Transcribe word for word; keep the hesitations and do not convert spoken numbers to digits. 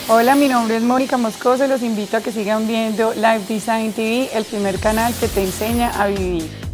Hola, mi nombre es Mónica Moscoso y los invito a que sigan viendo Live Design T V, el primer canal que te enseña a vivir.